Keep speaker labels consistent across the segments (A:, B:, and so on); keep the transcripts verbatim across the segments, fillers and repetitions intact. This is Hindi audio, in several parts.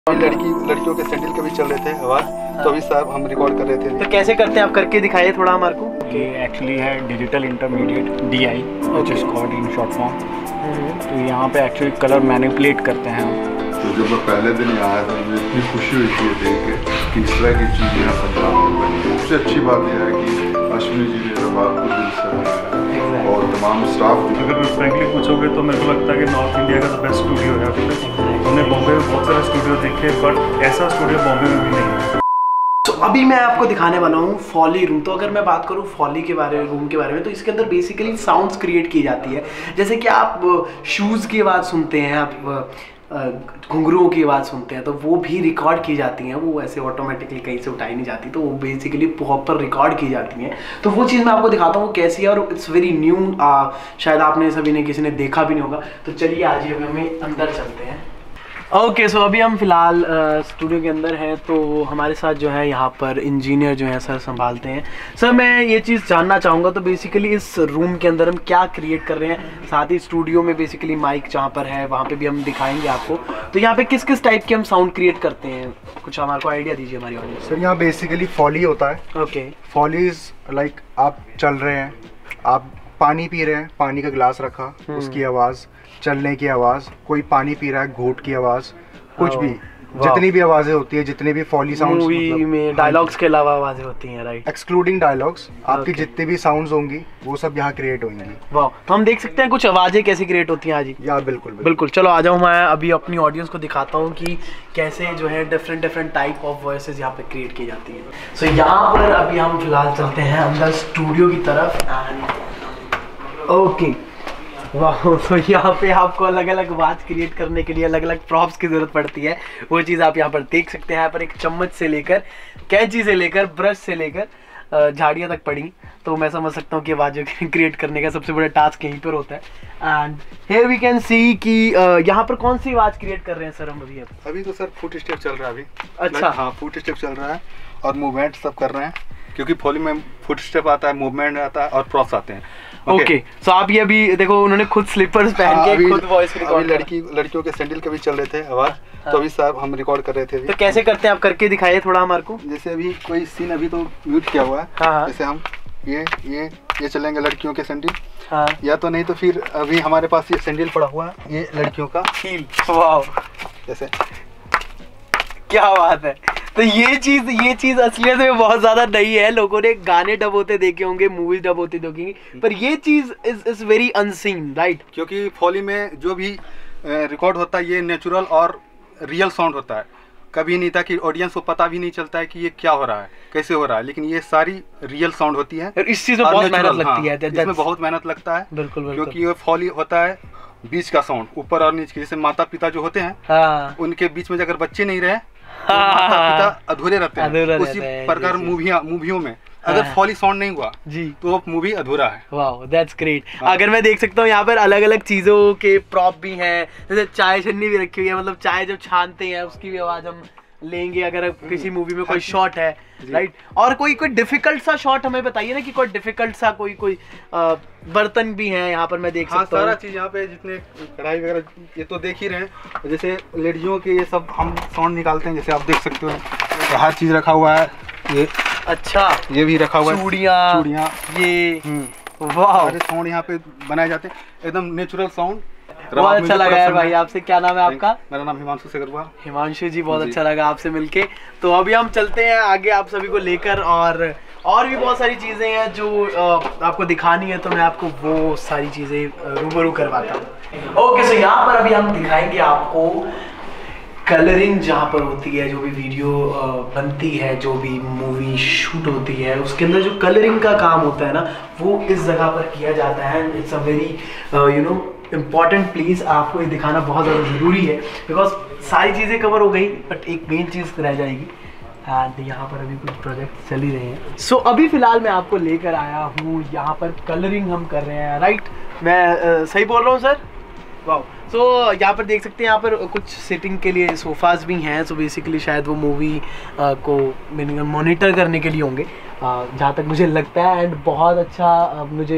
A: लड़की लड़कियों के सैंडल के भी चल रहे थे आवाज। हाँ। तो अभी साहब हम रिकॉर्ड कर रहे थे।
B: तो कैसे करते हैं आप, करके दिखाइए थोड़ा हमारे को।
C: ये एक्चुअली है digital intermediate D I which is called in short form. तो यहाँ पे एक्चुअली कलर मैनिपुलेट करते हैं हम।
D: तो जब मैं पहले दिन आया था मुझे इतनी खुशी हुई थी देख के कि इस तरह की चीज़ यहाँ पंजाब में बनी। सबसे अच्छी बात यह है कि अश्विनी जी ने बात को दिल से बनाया और तमाम स्टाफ।
E: अगर फ्रेंकली पूछोगे तो मेरे को लगता है कि नॉर्थ इंडिया का तो बेस्ट स्टूडियो है अभी तक। हमने बॉम्बे में बहुत सारे स्टूडियो देखे बट ऐसा स्टूडियो बॉम्बे में भी नहीं है।
B: तो अभी मैं आपको दिखाने वाला हूँ फॉली रूम। तो अगर मैं बात करूँ फॉली के बारे में, रूम के बारे में, तो इसके अंदर बेसिकली साउंड्स क्रिएट की जाती है। जैसे कि आप शूज़ की आवाज़ सुनते हैं, आप घुंघरुओं की आवाज़ सुनते हैं, तो वो भी रिकॉर्ड की जाती हैं। वो ऐसे ऑटोमेटिकली कहीं से उठाई नहीं जाती, तो वो बेसिकली प्रॉपर रिकॉर्ड की जाती हैं। तो वो चीज़ मैं आपको दिखाता हूँ वो कैसी है, और इट्स वेरी न्यू। शायद आपने सभी ने किसी ने देखा भी नहीं होगा। तो चलिए आज ही हमें अंदर चलते हैं। ओके सो अभी हम फिलहाल स्टूडियो के अंदर हैं। तो हमारे साथ जो है यहाँ पर इंजीनियर जो है सर संभालते हैं। सर मैं ये चीज़ जानना चाहूँगा, तो बेसिकली इस रूम के अंदर हम क्या क्रिएट कर रहे हैं, साथ ही स्टूडियो में बेसिकली माइक जहाँ पर है वहाँ पे भी हम दिखाएंगे आपको। तो यहाँ पे किस किस टाइप के हम साउंड क्रिएट करते हैं, कुछ हमारे को आइडिया दीजिए हमारी ऑडियंस।
A: सर यहाँ बेसिकली फॉली होता है।
B: ओके,
A: फॉली इज लाइक आप चल रहे हैं, आप पानी पी रहे हैं, पानी का गिलास रखा उसकी आवाज़, चलने की आवाज़, कोई पानी पी रहा है घूंट की आवाज़, कुछ भी जितनी भी आवाज़ें होती है, जितने भी फॉली साउंड्स
B: मूवी में डायलॉग्स के अलावा आवाज़ें होती हैं, राइट?
A: एक्सक्लूडिंग डायलॉग्स, आपकी जितनी भी साउंड्स होंगी वो सब यहाँ क्रिएट होंगी।
B: वाह, तो हम देख सकते हैं कुछ आवाज़ें कैसी क्रिएट होती हैं आज ही।
A: या बिल्कुल
B: बिल्कुल। चलो आ जाऊँ, मैं अभी अपनी ऑडियंस को दिखाता हूँ कि कैसे जो है different different type of voices यहाँ पे क्रिएट की जाती हैं। सो so, यहाँ पर अभी हम फिलहाल चलते हैं अंदर स्टूडियो की तरफ। एंड ओके, वाह, तो यहाँ पे आपको अलग अलग आवाज़ क्रिएट करने के लिए अलग अलग प्रॉप्स की ज़रूरत पड़ती है। वो चीज़ आप यहाँ पर देख सकते हैं। यहाँ पर एक चम्मच से लेकर, कैंची से लेकर, ब्रश से लेकर झाड़ियाँ तक पड़ी। तो मैं समझ सकता हूँ कि आवाज़ क्रिएट करने का सबसे बड़ा टास्क यहीं पर होता है। And here we can see कि यहाँ पर कौन सी आवाज़ क्रिएट कर रहे हैं सर हम अभी?
A: अभी तो सर फुट स्टेप चल रहा है अभी।
B: अच्छा,
A: हाँ, फुट स्टेप चल रहा है और मूवमेंट सब कर रहे हैं, क्योंकि फॉली में फुट स्टेप आता है, मूवमेंट आता है और प्रॉप्स आते हैं।
B: Okay okay. सो so, आप ये अभी देखो उन्होंने खुद स्लीपर्स पहन
A: हाँ,
B: के खुद वॉइस रिकॉर्ड।
A: लड़की लड़कियों के सैंडल के भी चल रहे थे आवाज़। हाँ। तो अभी साहब हम रिकॉर्ड कर रहे थे अभी।
B: तो कैसे करते हैं आप, करके दिखाइए थोड़ा हमारे को।
A: जैसे अभी कोई सीन अभी तो म्यूट किया हुआ है।
B: हाँ।
A: जैसे हम ये ये ये चलेंगे लड़कियों के सैंडल।
B: हाँ।
A: या तो नहीं तो फिर अभी हमारे पास ये सैंडल पड़ा हुआ है, ये लड़कियों का
B: हील। वाओ, जैसे क्या बात है। तो ये चीज ये चीज असलियत में बहुत ज्यादा नई है। लोगों ने गाने डब होते देखे होंगे, मूवीज डब होते देखेंगे, पर ये चीज is is very unseen, right?
A: क्योंकि फॉली में जो भी रिकॉर्ड होता है ये नेचुरल और रियल साउंड होता है। कभी नहीं था कि ऑडियंस को पता भी नहीं चलता है कि ये क्या हो रहा है, कैसे हो रहा है, लेकिन ये सारी रियल साउंड होती है।
B: इस चीज में बहुत मेहनत लगती है।
A: इसमें बहुत मेहनत लगता है।
B: बिल्कुल बिल्कुल।
A: क्योंकि ये फॉली होता है बीच का साउंड, ऊपर और नीचे। जैसे माता पिता जो होते हैं,
B: हाँ, उनके
A: बीच में अगर बच्चे नहीं रहे तो माता पिता अधूरे रहते हैं। उसी प्रकार मूवियाँ मूवियों में अगर फॉली साउंड नहीं हुआ जी तो मूवी अधूरा है। वाह,
B: दैट्स ग्रेट। अगर मैं देख सकता हूँ यहाँ पर अलग अलग चीज़ों के प्रॉप भी हैं। जैसे चाय छन्नी भी रखी हुई है, मतलब चाय जब छानते हैं उसकी भी आवाज़ हम लेंगे अगर किसी मूवी में कोई शॉट है, राइट? और कोई कोई डिफिकल्ट सा शॉट हमें बताइए ना, कि कोई डिफिकल्ट सा कोई कोई आ, बर्तन भी हैं यहाँ पर मैं देख
A: हाँ,
B: सकता हूँ।
A: सारा चीज़ यहाँ पे जितने कढ़ाई वगैरह ये तो देख ही रहे हैं। जैसे लेडीज़ों के ये सब हम साउंड निकालते हैं, जैसे आप देख सकते हो तो हर चीज़ रखा हुआ है। ये अच्छा, ये भी रखा हुआ है,
B: चूड़ियाँ
A: चूड़ियाँ
B: ये, वाह,
A: सारे साउंड यहाँ पे बनाए जाते हैं, एकदम नेचुरल साउंड।
B: बहुत अच्छा लगा यार भाई आपसे। क्या नाम है आपका?
A: मेरा नाम हिमांशु सेगरवाल।
B: हिमांशु जी, बहुत अच्छा लगा आपसे मिलके। तो अभी हम चलते हैं आगे आप सभी को लेकर, और और भी बहुत सारी चीज़ें हैं जो आपको दिखानी है, तो मैं आपको वो सारी चीज़ें रूबरू करवाता हूँ। ओके, सो यहाँ पर अभी हम दिखाएंगे आपको कलरिंग जहाँ पर होती है, जो भी वीडियो बनती है, जो भी मूवी शूट होती है, उसके अंदर जो कलरिंग का काम होता है ना, वो इस जगह पर किया जाता है। It's a very you know important please, आपको ये दिखाना बहुत ज़्यादा ज़रूरी है, बिकॉज सारी चीज़ें कवर हो गई बट एक मेन चीज़ रह जाएगी। एंड यहाँ पर अभी कुछ प्रोजेक्ट चल ही रहे हैं। सो so, अभी फ़िलहाल मैं आपको लेकर आया हूँ यहाँ पर कलरिंग हम कर रहे हैं, राइट? मैं uh, सही बोल रहा हूँ सर? वाह। सो so, यहाँ पर देख सकते हैं, यहाँ पर कुछ सिटिंग के लिए सोफ़ाज़ भी हैं। सो so, बेसिकली शायद वो मूवी uh, को मॉनिटर करने के लिए होंगे, uh, जहाँ तक मुझे लगता है। एंड बहुत अच्छा uh, मुझे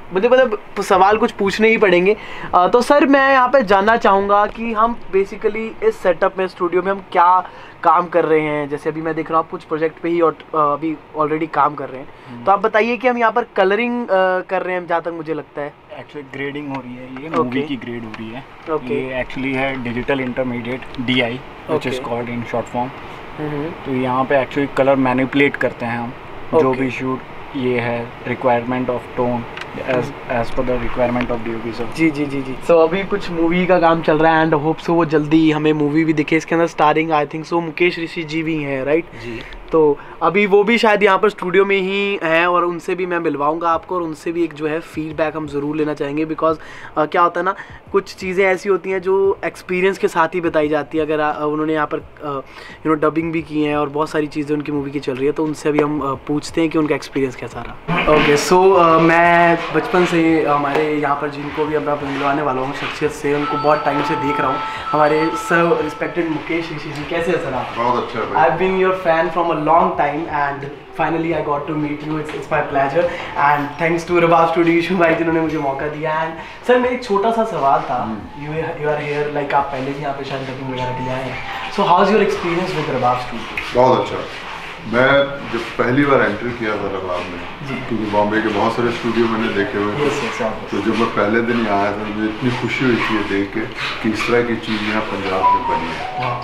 B: मुझे मतलब सवाल कुछ पूछने ही पड़ेंगे। आ, तो सर मैं यहाँ पे जानना चाहूँगा कि हम बेसिकली इस सेटअप में स्टूडियो में हम क्या काम कर रहे हैं। जैसे अभी मैं देख रहा हूँ आप कुछ प्रोजेक्ट पे ही और अभी ऑलरेडी काम कर रहे हैं, तो आप बताइए कि हम यहाँ पर कलरिंग कर रहे हैं जहाँ तक मुझे लगता है।
C: एक्चुअली ग्रेडिंग हो रही है, ये मूवी की ग्रेड हो रही है। okay. ये एक्चुअली है digital intermediate D I which is called in short form. तो यहाँ पे एक्चुअली कलर मैनिपुलेट करते हैं हम। okay. जो भी शूट ये है requirement of tone as as per the requirement of D O P sir.
B: जी जी जी जी सो so, अभी कुछ मूवी का काम चल रहा है एंड होप सो वो जल्दी हमें मूवी भी दिखे। इसके अंदर starring I think so Mukesh Rishi ji भी हैं, राइट जी। तो अभी वो भी शायद यहाँ पर स्टूडियो में ही हैं और उनसे भी मैं मिलवाऊंगा आपको और उनसे भी एक जो है फीडबैक हम ज़रूर लेना चाहेंगे। बिकॉज uh, क्या होता है ना, कुछ चीज़ें ऐसी होती हैं जो एक्सपीरियंस के साथ ही बताई जाती है। अगर uh, उन्होंने यहाँ पर यू नो डबिंग भी की है और बहुत सारी चीज़ें उनकी मूवी की चल रही है, तो उनसे अभी हम uh, पूछते हैं कि उनका एक्सपीरियंस कैसा रहा। ओके सो मैं बचपन से हमारे यहाँ पर जिनको भी अब मैं मिलवाने वाला हूँ शख्सियत से, उनको बहुत टाइम से देख रहा हूँ। हमारे सर रिस्पेक्टेड मुकेश ऋषि जी, कैसे है सर आप?
D: बहुत अच्छा।
B: I have been your fan from a long time and finally I got to meet you. It's it's my pleasure and thanks to Rabab studio Yashu भाई जिन्होंने मुझे मौका दिया। एंड सर मेरा एक छोटा सा सवाल था, you you are here like आप पहले भी यहाँ पे शायद डबिंग वगैरह के लिए आए हैं, so how is your experience with Rabab studio?
D: बहुत अच्छा। मैं जब पहली बार एंट्री किया था रबाब में, क्योंकि बॉम्बे के बहुत सारे स्टूडियो मैंने देखे हुए थे, तो जब मैं पहले दिन यहाँ आया था मुझे इतनी खुशी हुई थी ये देख के कि इस तरह की चीज़ यहाँ पंजाब में बनी है।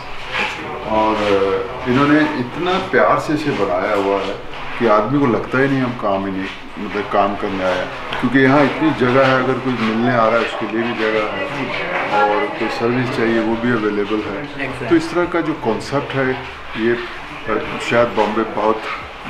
D: और इन्होंने इतना प्यार से इसे बनाया हुआ है कि आदमी को लगता ही नहीं हम काम ही नहीं मतलब काम करने आया, क्योंकि यहाँ इतनी जगह है, अगर कोई मिलने आ रहा है उसके लिए भी जगह है और कोई सर्विस चाहिए वो भी अवेलेबल है। तो इस तरह का जो कॉन्सेप्ट है ये शायद बॉम्बे बहुत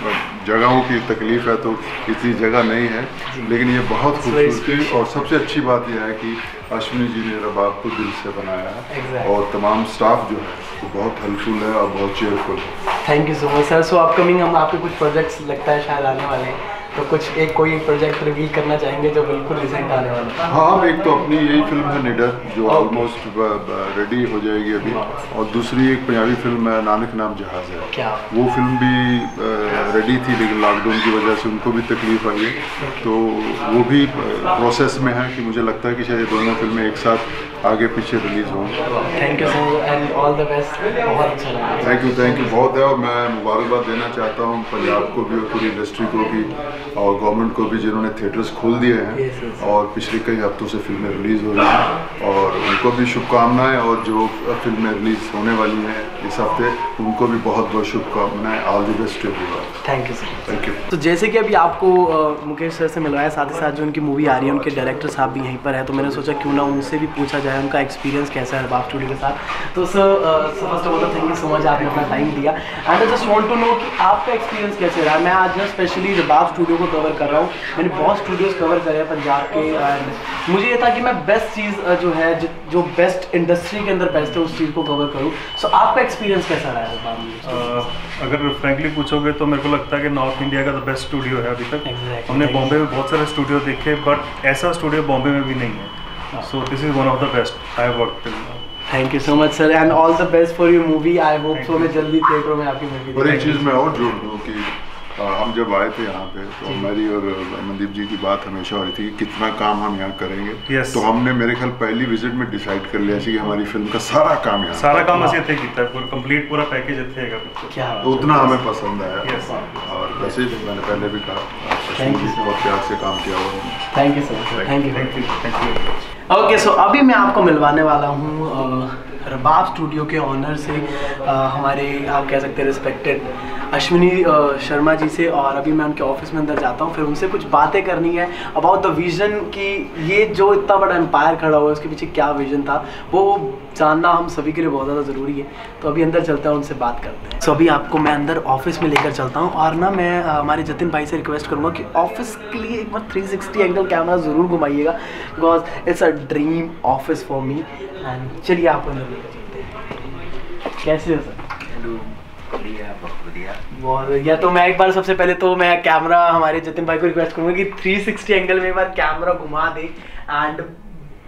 D: जगहों की तकलीफ है तो इतनी जगह नहीं है, लेकिन ये बहुत खूबसूरती और सबसे अच्छी बात यह है कि अश्विनी जी ने रबाब को दिल से बनाया है और तमाम स्टाफ जो है वो बहुत हेल्पफुल है और बहुत चेयरफुल है।
B: Thank you so much sir. So upcoming हम आपके कुछ प्रोजेक्ट्स लगता है शायद आने वाले हैं, तो कुछ एक कोई प्रोजेक्ट रिवील करना चाहेंगे जो बिल्कुल रिसेंट आने वाला है?
D: हाँ, एक तो अपनी यही फिल्म है निडर जो ऑलमोस्ट रेडी हो जाएगी अभी, और दूसरी एक पंजाबी फिल्म है नानक नाम जहाज है।
B: क्या
D: वो फिल्म भी रेडी थी लेकिन लॉकडाउन की वजह से उनको भी तकलीफ आई है, तो वो भी प्रोसेस में है कि मुझे लगता है कि शायद दोनों फिल्में एक साथ आगे पीछे रिलीज होंगी।
B: Thank you so much and all the best. बहुत अच्छा लगा।
D: थैंक यू थैंक यू बहुत है, और मैं मुबारकबाद देना चाहता हूँ पंजाब को भी और पूरी इंडस्ट्री को भी और गवर्नमेंट को भी जिन्होंने थिएटर्स खोल दिए हैं yes, yes. और पिछले कई हफ्तों से फिल्में रिलीज़ हो रही हैं, और उनको भी शुभकामनाएं, और जो फिल्में रिलीज़ होने वाली हैं इस हफ्ते उनको भी बहुत बहुत शुभकामनाएं। All the best to everyone.
B: Thank you sir.
D: Thank you.
B: तो जैसे कि अभी आपको uh, मुकेश सर से मिलवाया, साथ ही साथ जो उनकी मूवी आ रही है उनके डायरेक्टर साहब भी यहीं पर है, तो मैंने सोचा क्यों ना उनसे भी पूछा जाए उनका एक्सपीरियंस कैसा है रबाब स्टूडियो के साथ। तो sir first of all thank you so much, आपने अपना टाइम दिया and I just want to know कि आपका एक्सपीरियंस कैसे रहा। मैं आज ना स्पेशली रबाब स्टूडियो को कवर कर रहा हूँ, मैंने बहुत स्टूडियोज कवर करे हैं पंजाब के, एंड मुझे ये था कि मैं बेस्ट चीज़ जो है जो बेस्ट इंडस्ट्री के अंदर बेस्ट है उस चीज़ को कवर करूँ। सो so, आपका एक्सपीरियंस कैसा रहा है रबाब में?
E: अगर फ्रैंकली पूछोगे तो मेरे को लगता है कि नॉर्थ इंडिया का तो बेस्ट स्टूडियो है अभी तक।
B: exactly.
E: हमने बॉम्बे में बहुत सारे स्टूडियो देखे बट ऐसा स्टूडियो बॉम्बे में भी नहीं है। So this is one of the best I have worked till now.
B: Thank you so much sir and all the best for your movie. I hope so मैं जल्दी थिएटरों में आपकी मूवी।
D: और एक चीज़ मैं और जोड़ दूँ कि हम जब आए थे यहाँ पे तो मेरी और मनदीप जी की बात हमेशा हो रही थी कितना काम हम यहाँ करेंगे।
E: yes.
D: तो हमने मेरे ख्याल पहली विजिट में डिसाइड कर लिया कि हमारी फिल्म का सारा काम यहाँ
E: सारा काम ऐसे थे कितना पूरा कंप्लीट पूरा पैकेज थे
B: क्या
D: तो उतना हमें पसंद आया।
E: yes.
D: और वैसे ही मैंने पहले भी कहा
B: थैंक यू
D: बहुत प्यार से काम किया हुआ।
B: Thank you sir. Thank you
E: thank you thank you.
B: Okay so अभी मैं आपको मिलवाने वाला हूँ रबाब स्टूडियो के ऑनर से, uh, हमारे आप कह सकते हैं रिस्पेक्टेड अश्विनी uh, शर्मा जी से, और अभी मैं उनके ऑफिस में अंदर जाता हूँ, फिर उनसे कुछ बातें करनी है अबाउट द विज़न कि ये जो इतना बड़ा एम्पायर खड़ा हुआ है उसके पीछे क्या विज़न था, वो जानना हम सभी के लिए बहुत ज़्यादा ज़रूरी है। तो अभी अंदर चलते हैं, उनसे बात करते हैं। सो so, अभी आपको मैं अंदर ऑफिस में लेकर चलता हूँ, और ना मैं uh, हमारे जतिन भाई से रिक्वेस्ट करूँगा कि ऑफिस के लिए एक बार थ्री सिक्सटी एंगल कैमरा ज़रूर घुमाइएगा, because it's a dream office for me. And चलिए आप अंदर लेकर चलते हैं। कैसे हो सर? बहुत बढ़िया। तो मैं एक बार सबसे पहले तो मैं कैमरा हमारे जतिन भाई को रिक्वेस्ट करूँगा कि थ्री सिक्सटी एंगल में एक बार कैमरा घुमा दे, एंड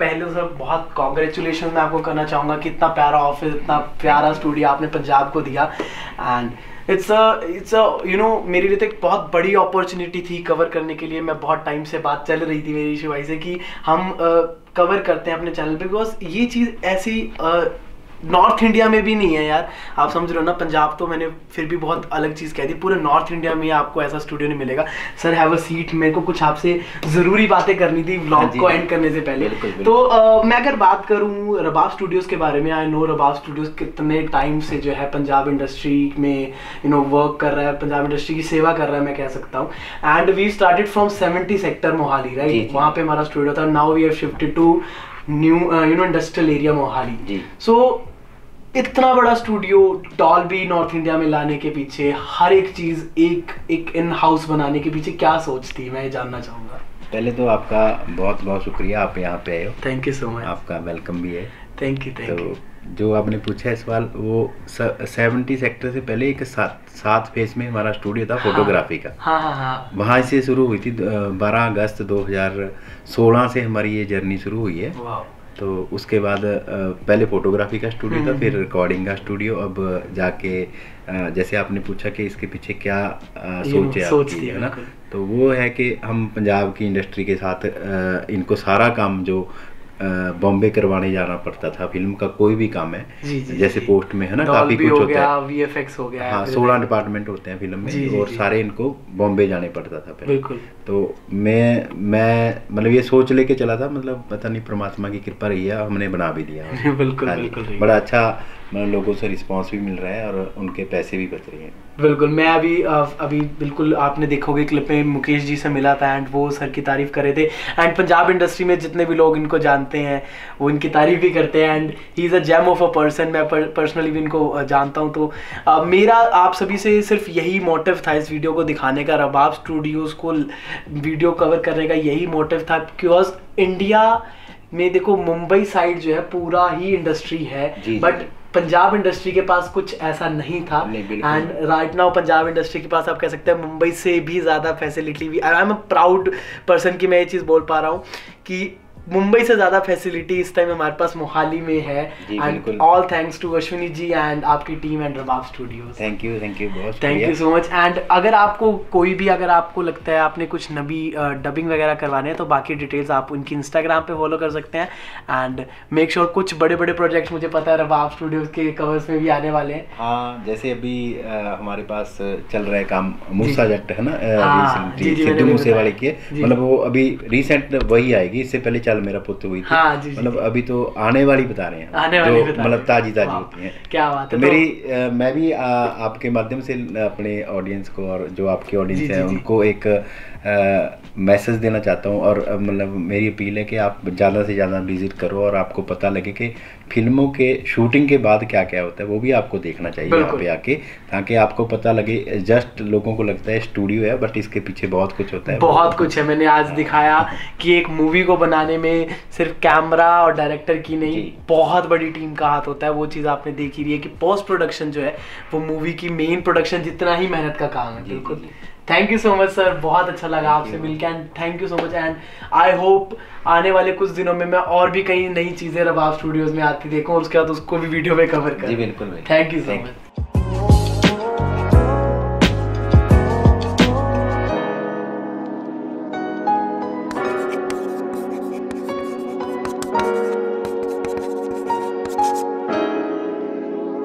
B: पहले तो सर बहुत कॉन्ग्रेचुलेशन मैं आपको करना चाहूँगा कि इतना प्यारा ऑफिस, इतना प्यारा स्टूडियो आपने पंजाब को दिया। And it's a it's a you know मेरे लिए तो एक बहुत बड़ी अपॉर्चुनिटी थी कवर करने के लिए। मैं बहुत टाइम से बात चल रही थी मेरी शिवाई से कि हम कवर uh, करते हैं अपने चैनल पे, बिकॉज ये चीज़ ऐसी uh, नॉर्थ इंडिया में भी नहीं है यार, आप समझ रहे हो ना। पंजाब तो मैंने फिर भी बहुत अलग चीज़ कह दी, पूरे नॉर्थ इंडिया में आपको ऐसा स्टूडियो नहीं मिलेगा। सर हैव अ सीट, मेरे को कुछ आपसे ज़रूरी बातें करनी थी व्लॉग को एंड करने से पहले। बिल्कुल, बिल्कुल। तो uh, मैं अगर बात करूँ रबाब स्टूडियोज़ के बारे में, आई नो रबाब स्टूडियोज़ कितने टाइम से जो है पंजाब इंडस्ट्री में यू नो वर्क कर रहा है, पंजाब इंडस्ट्री की सेवा कर रहा है मैं कह सकता हूँ। And we started from seventy sector Mohali, right, वहाँ पे हमारा स्टूडियो था। Now we have shifted to new you know industrial area Mohali. So इतना बड़ा स्टूडियो डॉल्बी नॉर्थ इंडिया में लाने के पीछे, हर एक चीज़ एक एक इन हाउस बनाने के पीछे क्या सोच थी, मैं जानना चाहूँगा।
F: पहले तो आपका बहुत बहुत शुक्रिया, आप यहाँ पे आए हो।
B: Thank you so much.
F: आपका वेलकम भी है।
B: Thank you thank you.
F: जो आपने पूछा है सवाल, वो सेवेंटी सेक्टर से पहले एक सात सात फेज में हमारा स्टूडियो था फोटोग्राफी का।
B: हाँ हाँ हाँ।
F: वहाँ से शुरू हुई थी, बारह अगस्त दो हज़ार सोलह से हमारी ये जर्नी शुरू हुई है। तो उसके बाद पहले फोटोग्राफी का स्टूडियो था, फिर रिकॉर्डिंग का स्टूडियो। अब जाके जैसे आपने पूछा कि इसके पीछे क्या सोच है आपकी, है ना, तो वो है कि हम पंजाब की इंडस्ट्री के साथ इनको सारा काम जो बॉम्बे करवाने जाना पड़ता था, फिल्म का कोई भी काम है, जी, जी, जैसे जी, पोस्ट में है ना, काफी कुछ होता है,
B: वीएफएक्स हो गया,
F: हाँ, सोलह डिपार्टमेंट होते हैं फिल्म में, जी, और जी, सारे इनको बॉम्बे जाने पड़ता था पहले। बिल्कुल। तो मैं मैं मतलब ये सोच लेके चला था, मतलब पता नहीं परमात्मा की कृपा रही है, हमने बना भी दिया।
B: बिल्कुल बिल्कुल।
F: बड़ा अच्छा मतलब लोगों से रिस्पांस भी मिल रहा है और उनके पैसे भी बच रहे हैं।
B: बिल्कुल। मैं अभी अभी बिल्कुल आपने देखोगे क्लिप में मुकेश जी से मिला था एंड वो सर की तारीफ कर रहे थे। एंड पंजाब इंडस्ट्री में जितने भी लोग इनको जानते हैं वो इनकी तारीफ भी करते हैं and he is a gem of a person. मैं पर्सनली भी इनको जानता हूँ। तो uh, मेरा आप सभी से सिर्फ यही मोटिव था इस वीडियो को दिखाने का, रबाब स्टूडियोज़ को वीडियो कवर करने का यही मोटिव था। बिकॉज इंडिया में देखो मुंबई साइड जो है पूरा ही इंडस्ट्री है, बट पंजाब इंडस्ट्री के पास कुछ ऐसा नहीं था। And right now Punjab industry के पास आप कह सकते हैं मुंबई से भी ज़्यादा फैसिलिटी भी। I am a proud person कि मैं ये चीज़ बोल पा रहा हूँ कि मुंबई से ज़्यादा फैसिलिटी इस टाइम हमारे पास मोहाली में है। And all thanks to Ashwini ji and आपकी team and Rabab studios.
F: Thank you thank you बहुत
B: thank you so much. And अगर आपको कोई भी अगर आपको लगता है आपने कुछ नबी डबिंग वगैरह करवाने हैं तो बाकी डिटेल्स आप उनकी इंस्टाग्राम पे फॉलो कर सकते हैं। एंड मेक श्योर कुछ बड़े बड़े प्रोजेक्ट्स मुझे पता है रबाब स्टूडियोज के कवर्स में भी आने वाले हैं।
F: हाँ, जैसे अभी आ, हमारे पास चल रहा है काम मूसा जट है ना, सिद्धू मूसे वाले की, मतलब वो अभी रिसेंट वही आएगी, इससे पहले चल मेरा पुत्र हुई थी। हाँ, जी, मतलब अभी तो आने वाली बता रहे हैं, आने वाली जो मतलब ताजी ताजी होती हैं। क्या बात है। तो मेरी आ, मैं भी आ, आपके माध्यम से अपने ऑडियंस को और जो आपकी ऑडियंस है उनको एक मैसेज देना चाहता हूँ और मतलब मेरी अपील है कि आप ज़्यादा से ज़्यादा विजिट करो और आपको पता लगे कि फिल्मों के शूटिंग के बाद क्या क्या होता है, वो भी आपको देखना चाहिए यहाँ पे आके, ताकि आपको पता लगे। जस्ट लोगों को लगता है स्टूडियो है, बट इसके पीछे बहुत कुछ होता है,
B: बहुत कुछ है। मैंने आज दिखाया कि एक मूवी को बनाने में सिर्फ कैमरा और डायरेक्टर की नहीं, बहुत बड़ी टीम का हाथ होता है। वो चीज़ आपने देखी रही है कि पोस्ट प्रोडक्शन जो है वो मूवी की मेन प्रोडक्शन जितना ही मेहनत का काम है। बिल्कुल। Thank you so much sir, बहुत अच्छा लगा आपसे मिलकर and thank you so much. And I hope आने वाले कुछ दिनों में मैं और भी कई नई चीज़ें रबाब स्टूडियोज में आती देखूँ और उसके बाद उसको भी वीडियो में कवर करूँ।
F: जी बिल्कुल।
B: Thank you so much.